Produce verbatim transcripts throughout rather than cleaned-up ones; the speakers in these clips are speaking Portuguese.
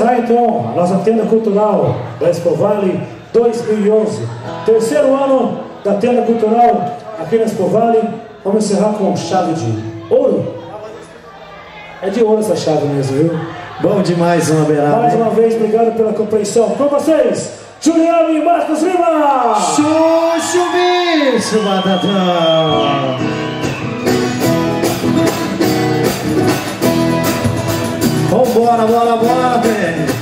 encerrar então a nossa tenda cultural da Expo Vale dois mil e onze. Terceiro ano da tenda cultural aqui na Expo Vale. Vamos encerrar com chave de ouro. É de ouro essa chave mesmo, viu? Bom demais, uma beirada. Mais uma vez, obrigado pela compreensão. Com vocês, Juliano e Marcos Lima. Xuxu Bicho, Batatão. Vambora, bora, bora, velho.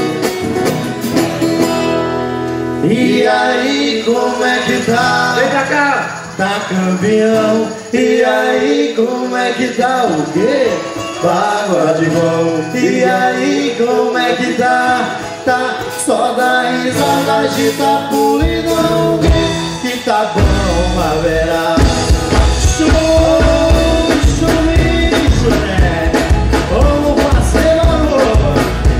E aí, como é que tá? Vem pra cá! Tá campeão. E aí, como é que tá? O quê? Água de mão. E aí, como é que tá? Tá só da risada, agita polidão. Que tá bom, uma verá. Xuxu Bicho, né? Ô parceiro, amor.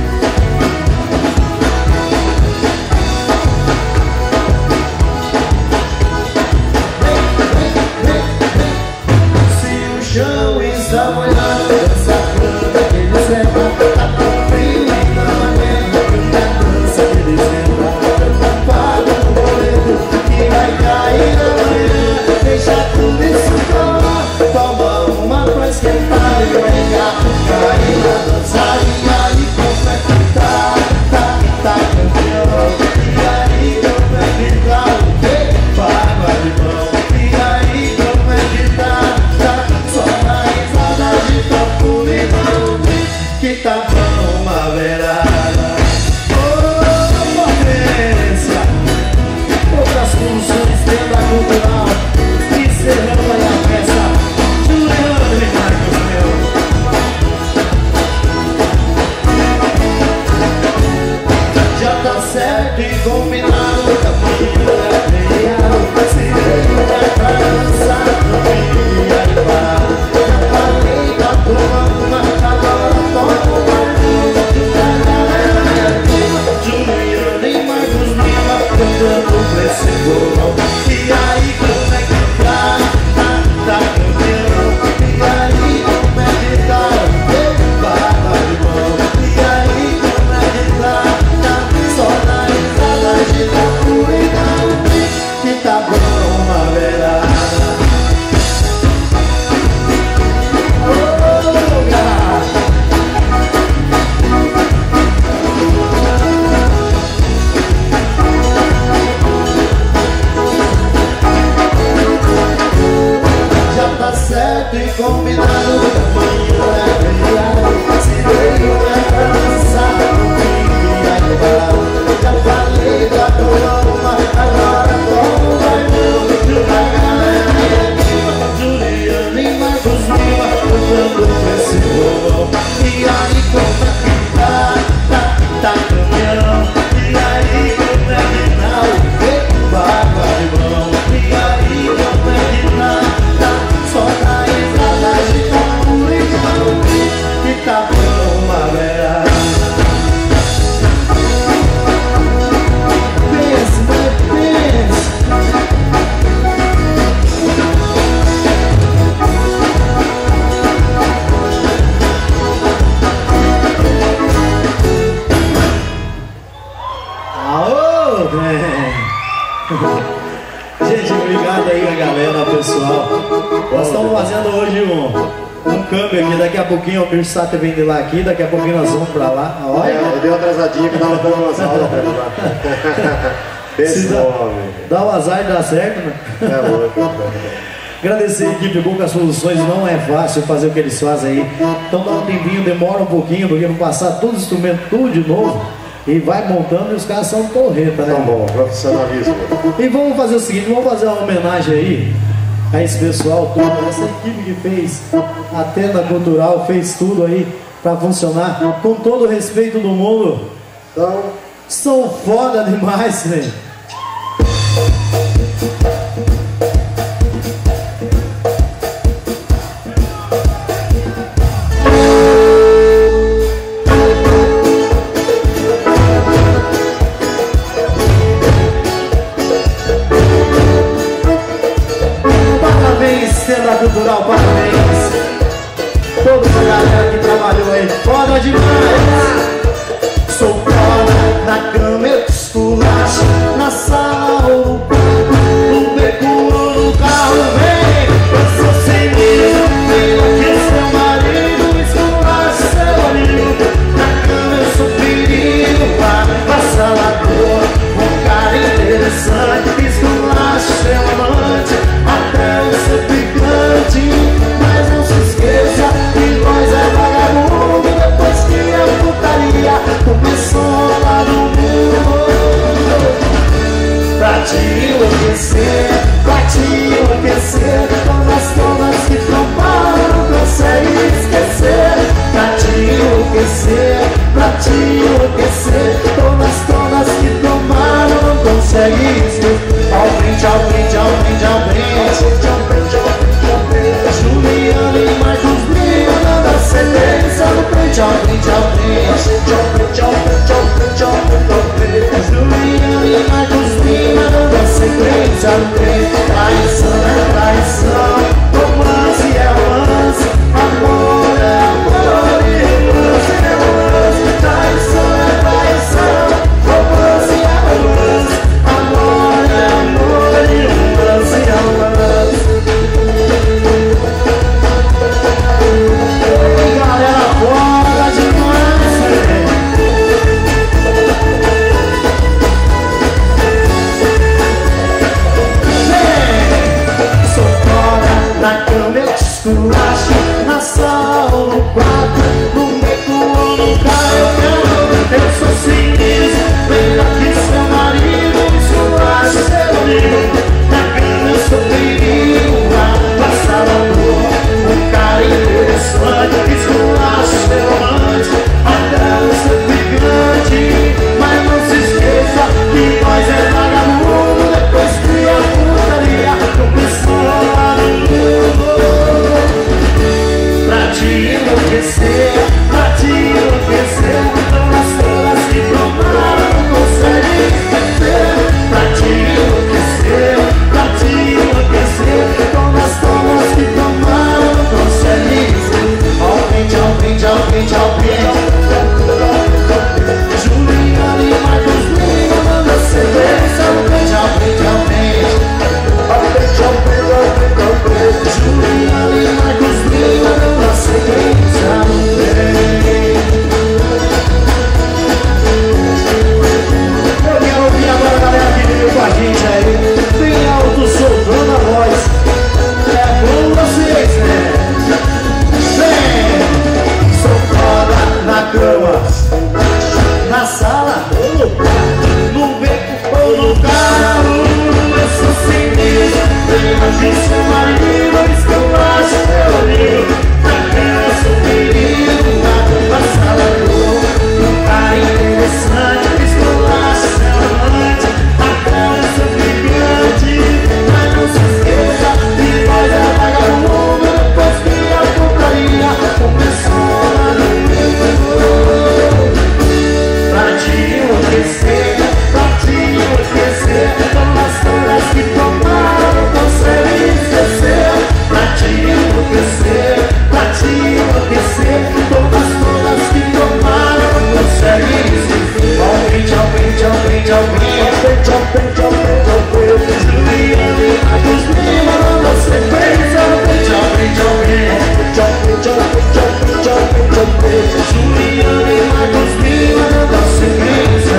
Se o chão está molhado, essa cama que ele senta tá tão frio e não aguenta que a dança que ele senta. Paga um boleto que vai cair amanhã. Deixa tudo isso rolar. Toma uma pra esquentar e vem cá cair na dançaria. E como é que tá? Tá, tá campeão. E aí como é que tá? O quê? Paga de mão. E aí como é que tá? Tá só na risada de topo limão. Que tá bom, uma verada. Ô, potência. Outras funções tenda cultural. Encerrando aí a festa. Juliano e Marcos, meu. Já tá certo e combinado. Caminho é feriado. Se veio é pra dançar. Caminho é parado. Já falei pra tomar uma. Agora toma uma. Juliano e Marcos Lima cantando pra esse bolão. E aí como é que tá? Tá, tá campeão. E aí como é que tá? Barba de mão. E aí como é que tá? Tá só na risada de tapu e não. Que tá bom, uma verada. Oh, cara. Já tá certo e combinado. Amanhã é feriado. Se veio é pra dançar. Comigo e aí parado. Já falei da tua uma. Agora como vai muito pra galera é viva. Juliano e Marcos Lima cantando pra esse bolão. E aí como é que tá? Tá, tá campeão. E aí como é que tá? O quê? Barba de mão. E aí como é que tá? Tá só na entrada de tapu limão. Que tá bom, uma verada. Pensa, mas pensa. Aô, bem. Gente, obrigado aí a galera, pessoal. Nós estamos fazendo hoje um, um câmbio aqui. Daqui a pouquinho o Mirsata vem de lá aqui. Daqui a pouquinho nós vamos pra lá. Olha. É, eu dei uma atrasadinha que tava dando umas aulas pra ele lá. Desse dá, homem. dá o azar e dá certo, né? É louco. Agradecer a equipe Boca Soluções. Não é fácil fazer o que eles fazem aí. Então dá um tempinho, demora um pouquinho, porque não passar todo o instrumento tudo de novo. E vai montando e os caras são porreta, né? Tá bom, profissionalismo. E vamos fazer o seguinte, vamos fazer uma homenagem aí a esse pessoal todo, essa equipe que fez a tenda cultural, fez tudo aí pra funcionar, com todo o respeito do mundo. Então, são foda demais, né? Tenda Cultural, parabéns. Toda a galera que trabalhou aí, foda demais. Sou na sala, no beco ou no carro. Eu sou sem medo, eu disse seu marido, isso que eu faço, meu amigo. Na cama eu sou perigo, na sala eu um cara interessante, esculacho, seu amante. A cama eu sou gigante, mas não se esqueça, depois é vagabundo, depois que a putaria começou lá no mundo. Pra te enlouquecer, pra te enlouquecer, todas todas que tomaram não conseguem esquecer. Pra te enlouquecer, pra te enlouquecer, todas todas que tomaram não conseguem esquecer. Aumente, aumente, aumente, aumente, aumente, aumente, aumente, Juliana e Marcos Lima, você fez. Aumente, aumente, aumente, aumente, aumente, aumente, aumente, aumente, Juliana e Marcos Lima, você fez.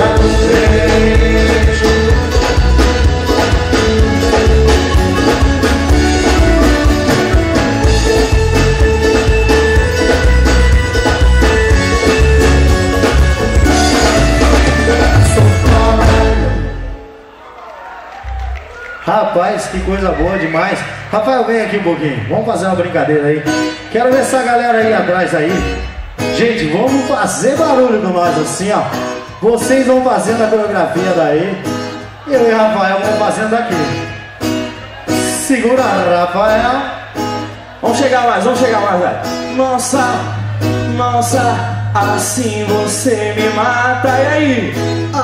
Rapaz, que coisa boa demais. Rafael, vem aqui um pouquinho. Vamos fazer uma brincadeira aí. Quero ver essa galera aí atrás aí. Gente, vamos fazer barulho com nós assim, ó. Vocês vão fazendo a coreografia daí. Eu e o Rafael vamos fazendo daqui. Segura, Rafael. Vamos chegar mais, vamos chegar mais, velho. Nossa, nossa, assim você me mata. E aí?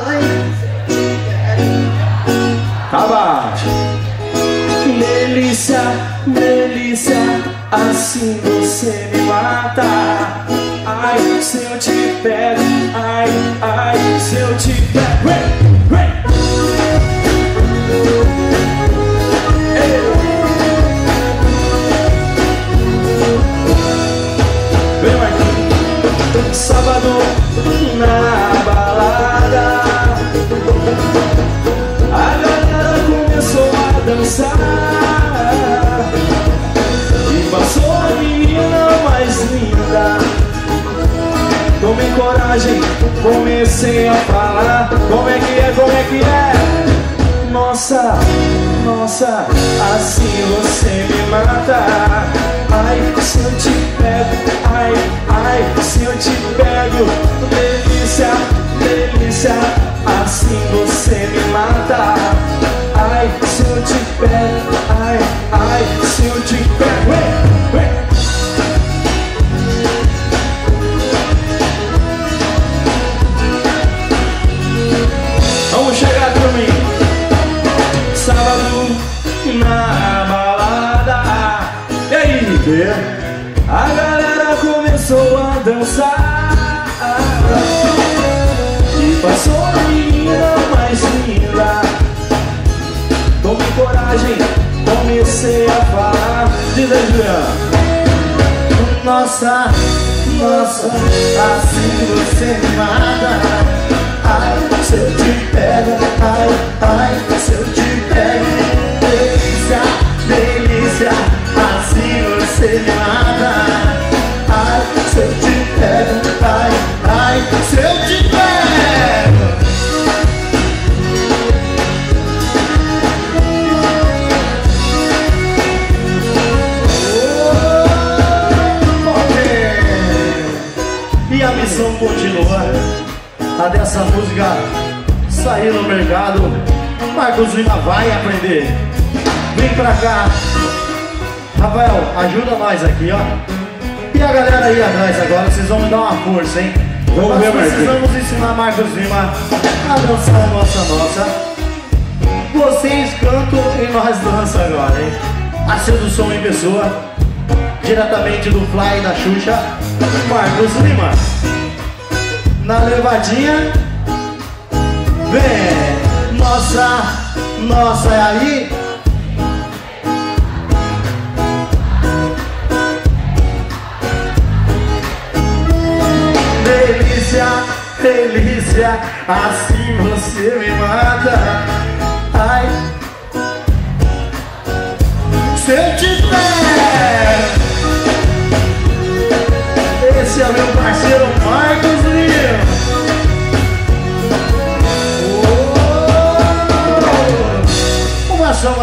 Abaixo. Delícia, delícia, assim você me mata. Ai, se eu te pego, ai, ai, se eu te pego. Hey, hey. Vem mais. Sábado na balada, a galera começou a dançar e passou a menina mais linda. Tomei coragem, comecei a falar. Como é que é, como é que é? Nossa, nossa, assim você me mata. Ai, se eu te pego, ai, ai, se eu te pego. Delícia, delícia, assim você me mata. Ai, se eu te pego, ai, ai, se eu te pego. Ei, ei. Vamos chegar pra mim. Sábado na balada. E aí? A galera começou a dançar e passou a menina mais linda. Tomei coragem, comecei a falar. Diz aí, Juliana. Nossa, nossa, assim você me mata. Ai, se eu te pego, ai, ai, se eu te pego. Delícia, delícia, assim você me mata. Ai, se eu te pego, ai, ai, se eu te pego. E a missão continua. A dessa música sair no mercado, Marcos Lima vai aprender. Vem pra cá, Rafael, ajuda nós aqui, ó. E a galera aí atrás agora, vocês vão me dar uma força, hein? Vamos Nós ver, Marcos. precisamos ensinar Marcos Lima a dançar a nossa nossa. Vocês cantam e nós dançamos agora, hein? A sedução em pessoa, diretamente do Fly da Xuxa, Marcos Lima. Na levadinha, vem, nossa, nossa, é aí. Delícia, delícia, assim você me mata. Ai, se eu te der. Esse é meu parceiro Marcos Lima.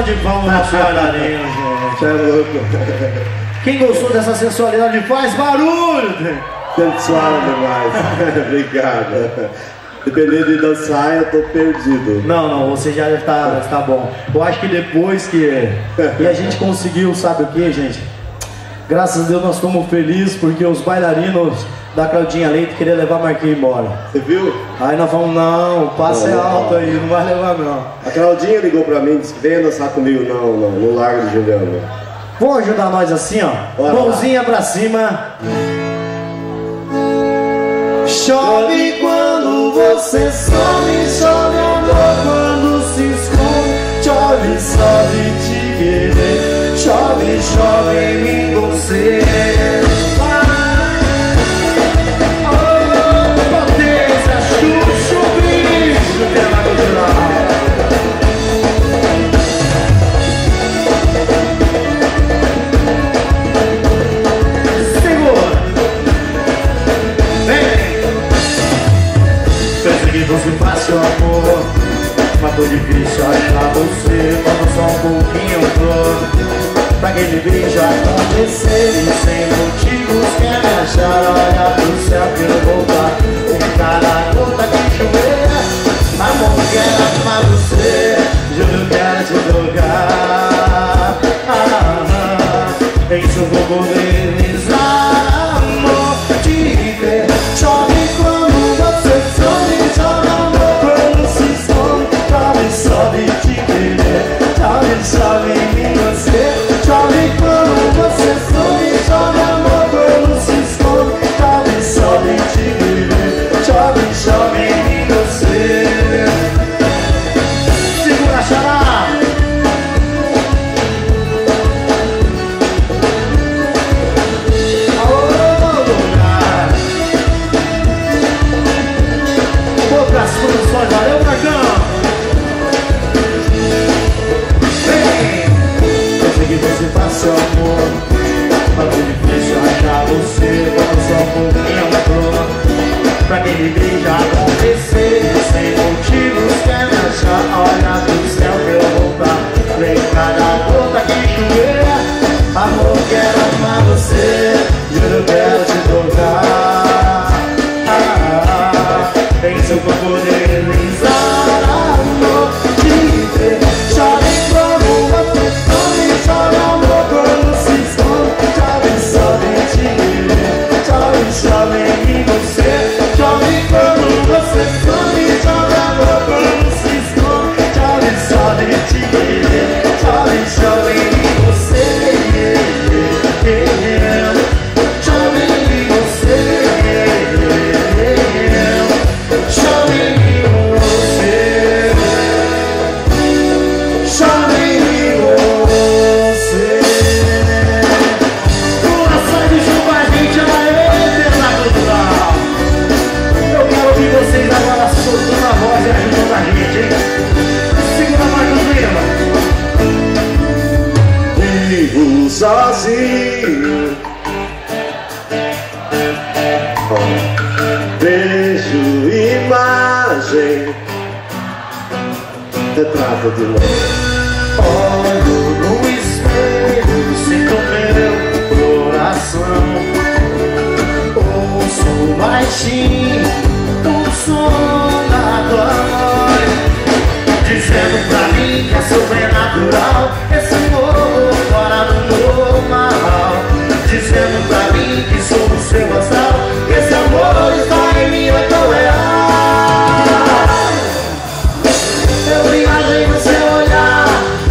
de palmas nosso bailarino, gente. É louco. Quem gostou dessa sensualidade faz barulho. Sensual demais. Obrigado. Dependendo de dançar, eu tô perdido. Não, não, você já está, está bom. Eu acho que depois que, que a gente conseguiu, sabe o que, gente? Graças a Deus nós ficamos felizes porque os bailarinos da Claudinha Leite queriam levar Marquinhos embora. Você viu? Aí nós falamos, não, o passe é alto aí, não vai levar não. A Claudinha ligou pra mim e disse que venha dançar comigo não, não, no Largo de Juliano. Vão ajudar nós assim, ó. Bora Mãozinha pra cima. Chove quando você some, chove amor quando se esconde. Chove só de te querer, chove, chove em mim você. Oh, potência, chuchu, bicho, tema cultural. Que fosse fácil, amor, mas foi difícil achar você. Quando só um pouquinho flor, pra aquele beijo acontecer. E sem motivos quer me achar, olha pro céu que eu voltar. Em cada gota que chover, amor, quero amar você. Juro, quero te drogar. Ah, ah, isso eu vou modernizar, amor, te ver. Chove quando você some. Chove amor quando se esconde, chove só de te querer, chove, chove em mim você. Chove quando você some, chove amor quando se esconde, chove só de te querer, chove, chove em mim você. Segura a xará. As produções, valeu, Marcão! Vem! Eu sei que você fácil, amor, mas foi difícil achar você. Quando só um pouquinho flor, pra aquele beijo acontecer. Sem motivos quer me achar, olha pro céu que eu vou voltar. Vem cada gota que chover, amor, quero amar você. Juro, quero te tocar. Tem seu corpo modernizar, amor, te ver. Chove quando você some, chove amor quando se esconde. Chove só de te querer, chove, chove em mim você. Chove quando você some, chove amor quando se esconde. Chove só de te querer, chove, chove em mim você. Chove em mim você. Chove em mim você, chove em mim você. Coração de chuva, gente, ela é espetacular. Eu quero ouvir vocês agora soltando a voz e ajudando a gente, hein? Segura mais Lima. Vivo sozinho, vejo imagem, retrato de novo. Olho no espelho, sinto meu coração. Ouço baixinho o som da tua voz, dizendo pra mim que é sobrenatural esse amor fora do normal. Dizendo pra mim que sou o seu astral, que esse amor está em mim, é tão real. Eu viajei no seu olhar,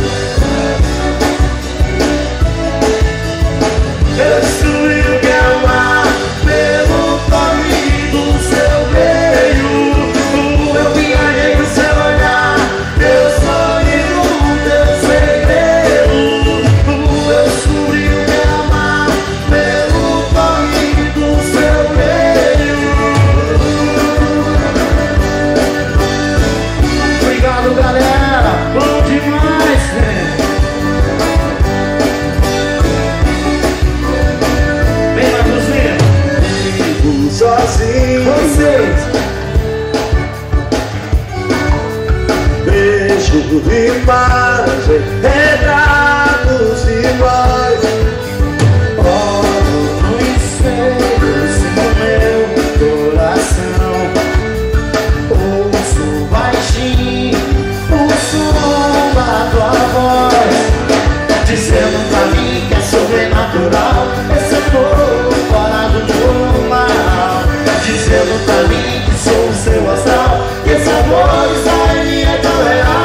eu destruí o que é amar pelo toque do seu beijo. Eu viajei no seu olhar, eu sonhei no teu segredo. Deixo imagem, retratos de nós. Olho no espelho, no meu coração. Ouço baixinho o som da tua voz, dizendo pra mim que é sobrenatural esse amor fora do normal. Dizendo pra mim que sou o seu astral e esse amor está em mim, é tão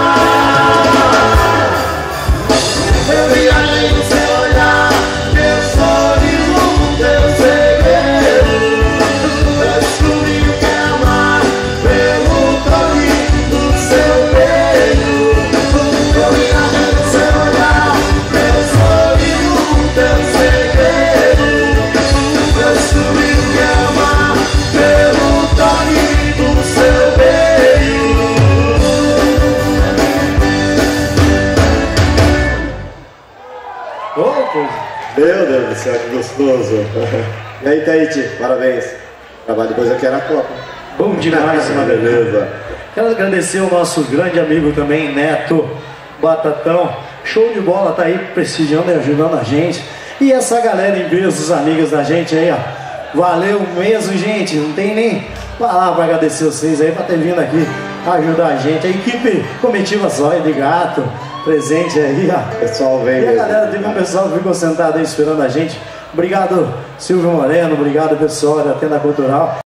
real. Eu viajei no seu olhar, meu sorriso, teu segredo. Descobri o que é amar pelo toque do seu peito. Eu viajei no seu olhar, meu sorriso, teu segredo. Descobri o que é amar pelo toque do seu peito. Oh, pois. Meu Deus do céu, que gostoso. E aí, Taíti, parabéns. Trabalho depois aqui era a Copa. Bom demais, Ah, mano. beleza. Quero agradecer o nosso grande amigo também, Neto Batatão. Show de bola, tá aí prestigiando e ajudando a gente. E essa galera em vez, os amigos da gente aí, ó. Valeu mesmo, gente. Não tem nem palavra pra agradecer vocês aí, pra ter vindo aqui ajudar a gente. A equipe Comitiva Zóia de Gato, presente aí, ó. Pessoal, vem E a mesmo. galera, teve um pessoal que ficou sentado aí esperando a gente. Obrigado, Silvio Moreno. Obrigado, pessoal da Tenda Cultural.